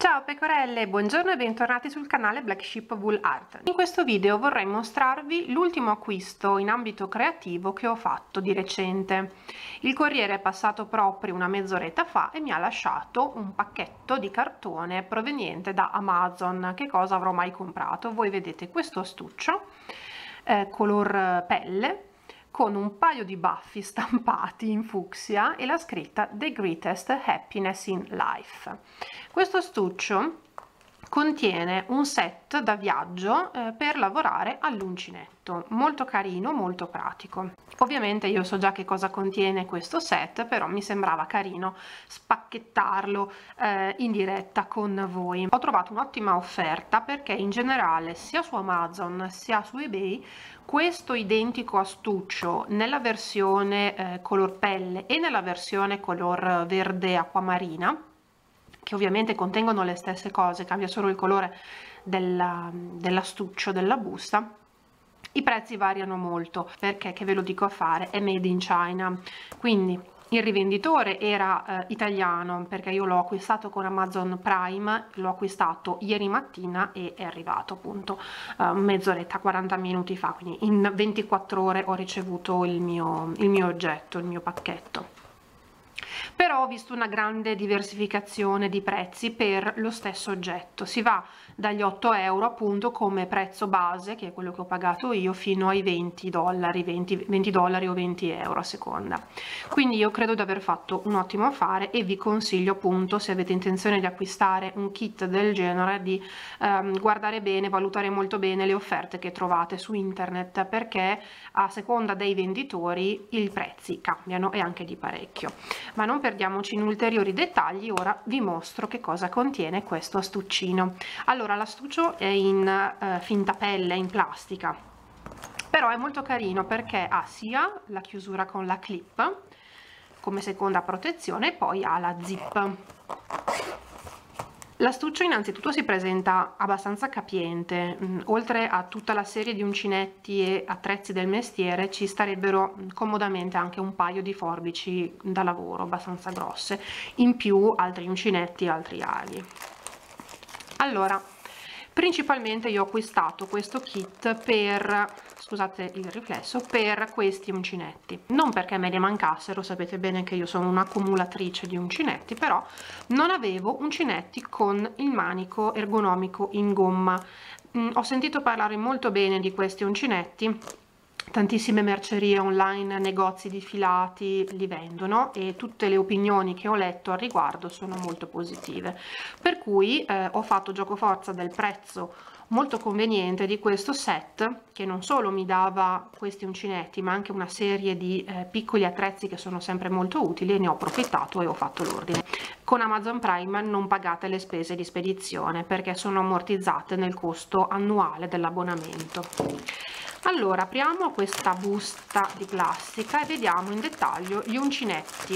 Ciao pecorelle, buongiorno e bentornati sul canale Black Sheep Wool Art. In questo video vorrei mostrarvi l'ultimo acquisto in ambito creativo che ho fatto di recente. Il corriere è passato proprio una mezz'oretta fa e mi ha lasciato un pacchetto di cartone proveniente da Amazon. Che cosa avrò mai comprato? Voi vedete questo astuccio color pelle con un paio di baffi stampati in fucsia e la scritta The Greatest Happiness in Life. Questo astuccio contiene un set da viaggio per lavorare all'uncinetto, molto carino, molto pratico. Ovviamente io so già che cosa contiene questo set, però mi sembrava carino spacchettarlo in diretta con voi. Ho trovato un'ottima offerta perché in generale sia su Amazon sia su eBay questo identico astuccio nella versione color pelle e nella versione color verde acquamarina, che ovviamente contengono le stesse cose, cambia solo il colore dell'astuccio, della busta. I prezzi variano molto perché, che ve lo dico a fare, è made in China, quindi il rivenditore era italiano perché io l'ho acquistato con Amazon Prime, l'ho acquistato ieri mattina e è arrivato appunto mezz'oretta, 40 minuti fa, quindi in 24 ore ho ricevuto il mio oggetto, il mio pacchetto. Però ho visto una grande diversificazione di prezzi per lo stesso oggetto. Si va dagli 8 euro appunto come prezzo base, che è quello che ho pagato io, fino ai 20 dollari, 20 dollari o 20 euro a seconda. Quindi io credo di aver fatto un ottimo affare e vi consiglio appunto, se avete intenzione di acquistare un kit del genere, di guardare bene, valutare molto bene le offerte che trovate su internet, perché a seconda dei venditori i prezzi cambiano e anche di parecchio. Ma non perdiamoci in ulteriori dettagli, ora vi mostro che cosa contiene questo astuccino. Allora, l'astuccio è in finta pelle, in plastica, però è molto carino perché ha sia la chiusura con la clip come seconda protezione e poi ha la zip. L'astuccio innanzitutto si presenta abbastanza capiente, oltre a tutta la serie di uncinetti e attrezzi del mestiere ci starebbero comodamente anche un paio di forbici da lavoro abbastanza grosse, in più altri uncinetti e altri aghi. Allora, principalmente io ho acquistato questo kit per, scusate il riflesso, per questi uncinetti, non perché me ne mancassero, sapete bene che io sono un'accumulatrice di uncinetti, però non avevo uncinetti con il manico ergonomico in gomma. Ho sentito parlare molto bene di questi uncinetti, tantissime mercerie online, negozi di filati li vendono e tutte le opinioni che ho letto al riguardo sono molto positive, per cui ho fatto giocoforza del prezzo molto conveniente di questo set, che non solo mi dava questi uncinetti ma anche una serie di piccoli attrezzi che sono sempre molto utili, e ne ho approfittato e ho fatto l'ordine. Con Amazon Prime non pagate le spese di spedizione perché sono ammortizzate nel costo annuale dell'abbonamento. Allora, apriamo questa busta di plastica e vediamo in dettaglio gli uncinetti.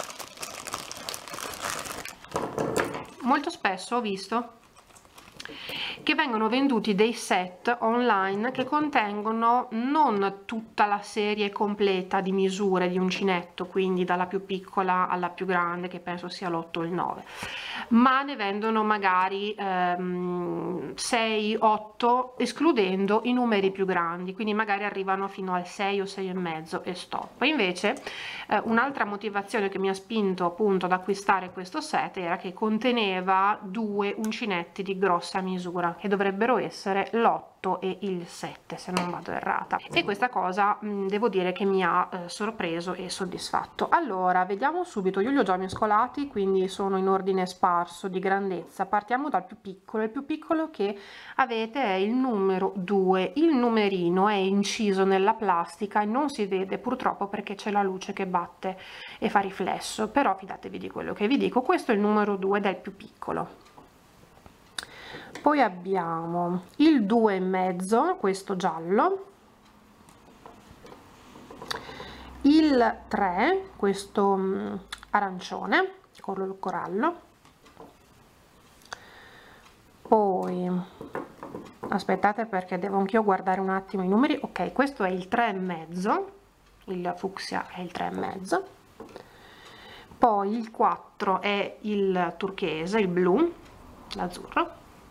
Molto spesso ho visto che vengono venduti dei set online che contengono non tutta la serie completa di misure di uncinetto, quindi dalla più piccola alla più grande, che penso sia l'8 o il 9, ma ne vendono magari 6, 8, escludendo i numeri più grandi, quindi magari arrivano fino al 6 o 6 e mezzo e stop. Invece un'altra motivazione che mi ha spinto appunto ad acquistare questo set era che conteneva 2 uncinetti di grossa misura, che dovrebbero essere l'8 e il 7 se non vado errata, e questa cosa devo dire che mi ha sorpreso e soddisfatto. Allora, vediamo subito, io li ho già mescolati, quindi sono in ordine sparso di grandezza. Partiamo dal più piccolo. Il più piccolo che avete è il numero 2, il numerino è inciso nella plastica e non si vede purtroppo perché c'è la luce che batte e fa riflesso, però fidatevi di quello che vi dico. Questo è il numero 2 ed è il più piccolo. Poi abbiamo il 2,5, questo giallo, il 3, questo arancione, color corallo, poi aspettate perché devo anch'io guardare un attimo i numeri. Ok, questo è il 3,5, il fucsia è il 3,5, poi il 4 è il turchese, il blu, l'azzurro.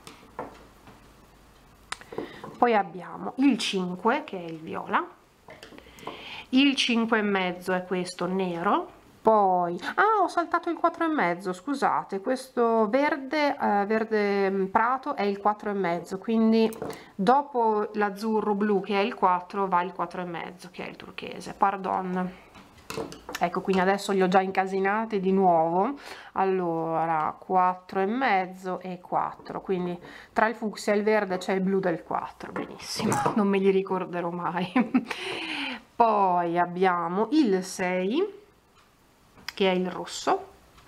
Poi abbiamo il 5 che è il viola, il 5,5 è questo nero, poi ho saltato il 4,5, scusate, questo verde verde prato è il 4,5, quindi dopo l'azzurro blu che è il 4 va il 4,5 che è il turchese, pardon. Ecco, quindi adesso li ho già incasinati di nuovo. Allora 4,5 e 4, quindi tra il fucsia e il verde c'è il blu del 4, benissimo, non me li ricorderò mai. Poi abbiamo il 6 che è il rosso,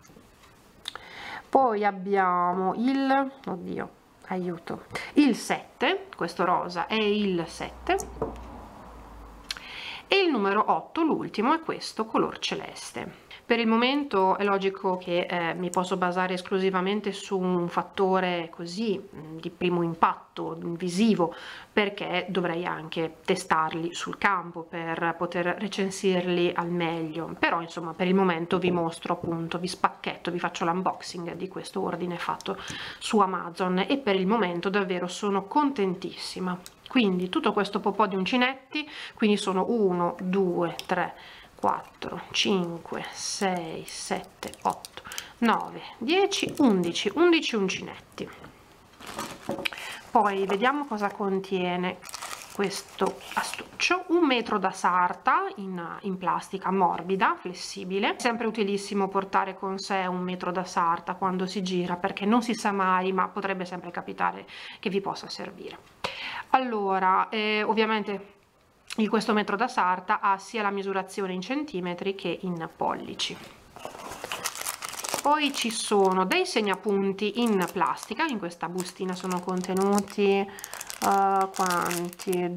poi abbiamo il, oddio, aiuto, il 7, questo rosa è il 7, e il numero 8, l'ultimo, è questo color celeste. Per il momento è logico che mi posso basare esclusivamente su un fattore così di primo impatto visivo, perché dovrei anche testarli sul campo per poter recensirli al meglio, però insomma per il momento vi mostro, appunto, vi spacchetto, vi faccio l'unboxing di questo ordine fatto su Amazon e per il momento davvero sono contentissima. Quindi tutto questo po' di uncinetti, quindi sono 1 2 3 4 5 6 7 8 9 10 11 uncinetti. Poi vediamo cosa contiene questo astuccio: 1 metro da sarta in plastica morbida, flessibile. Sempre utilissimo portare con sé 1 metro da sarta quando si gira, perché non si sa mai, ma potrebbe sempre capitare che vi possa servire. Allora, ovviamente questo metro da sarta ha sia la misurazione in centimetri che in pollici. Poi ci sono dei segnapunti in plastica, in questa bustina sono contenuti quanti?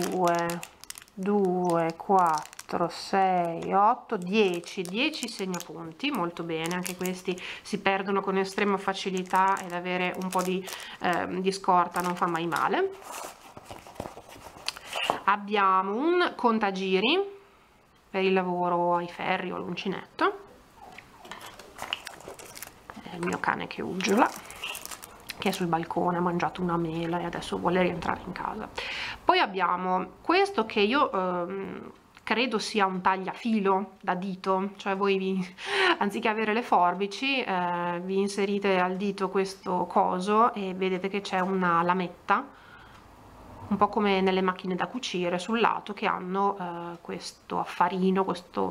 2, 4, 6, 8, 10 segnapunti, molto bene, anche questi si perdono con estrema facilità ed avere un po' di scorta non fa mai male. Abbiamo un contagiri per il lavoro ai ferri o all'uncinetto, è il mio cane che uggiola, che è sul balcone, ha mangiato una mela e adesso vuole rientrare in casa. Poi abbiamo questo che io credo sia un tagliafilo da dito, cioè voi anziché avere le forbici vi inserite al dito questo coso e vedete che c'è una lametta, un po' come nelle macchine da cucire sul lato, che hanno questo affarino, questo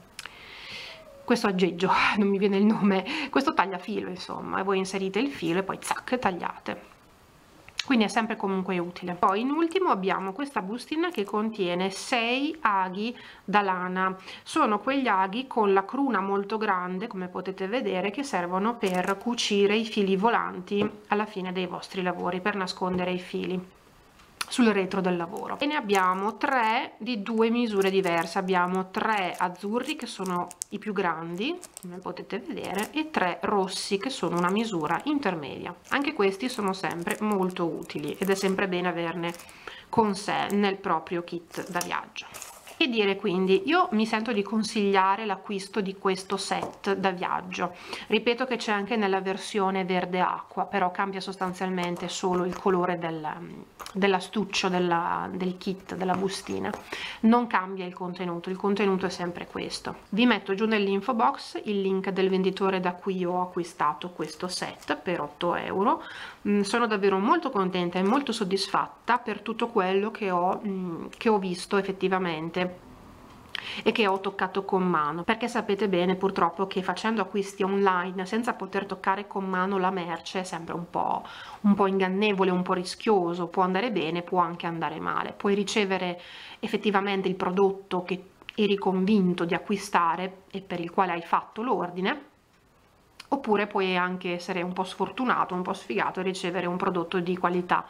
aggeggio, non mi viene il nome, questo tagliafilo insomma, e voi inserite il filo e poi zac, tagliate. Quindi è sempre comunque utile. Poi in ultimo abbiamo questa bustina che contiene 6 aghi da lana. Sono quegli aghi con la cruna molto grande, come potete vedere, che servono per cucire i fili volanti alla fine dei vostri lavori, per nascondere i fili sul retro del lavoro. E ne abbiamo 3 di 2 misure diverse. Abbiamo 3 azzurri che sono i più grandi, come potete vedere, e 3 rossi che sono una misura intermedia. Anche questi sono sempre molto utili ed è sempre bene averne con sé nel proprio kit da viaggio. Che dire, quindi io mi sento di consigliare l'acquisto di questo set da viaggio. Ripeto che c'è anche nella versione verde acqua, però cambia sostanzialmente solo il colore dell'astuccio del kit, della bustina. Non cambia il contenuto è sempre questo. Vi metto giù nell'info box il link del venditore da cui ho acquistato questo set per 8 euro. Sono davvero molto contenta e molto soddisfatta per tutto quello che ho visto effettivamente e che ho toccato con mano, perché sapete bene purtroppo che facendo acquisti online senza poter toccare con mano la merce è sempre un po' ingannevole, un po' rischioso, può andare bene, può anche andare male. Puoi ricevere effettivamente il prodotto che eri convinto di acquistare e per il quale hai fatto l'ordine, oppure puoi anche essere un po' sfortunato, un po' sfigato e ricevere un prodotto di qualità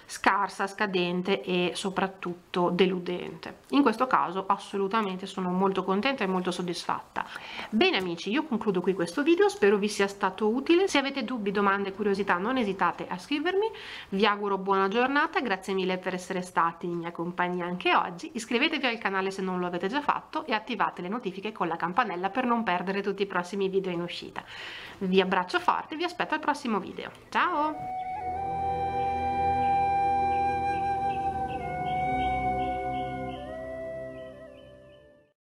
scarsa, scadente e soprattutto deludente. In questo caso assolutamente sono molto contenta e molto soddisfatta. Bene amici, io concludo qui questo video, spero vi sia stato utile. Se avete dubbi, domande, curiosità, non esitate a scrivermi. Vi auguro buona giornata, grazie mille per essere stati in mia compagnia anche oggi. Iscrivetevi al canale se non lo avete già fatto e attivate le notifiche con la campanella per non perdere tutti i prossimi video in uscita. Vi abbraccio forte, vi aspetto al prossimo video. Ciao!